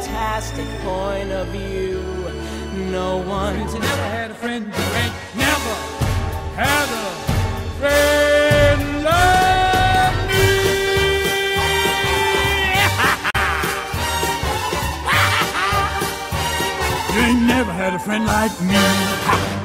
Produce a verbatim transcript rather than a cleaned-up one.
fantastic point of view. No one's never had a friend who ain't never had a friend like me. You ain't never had a friend like me.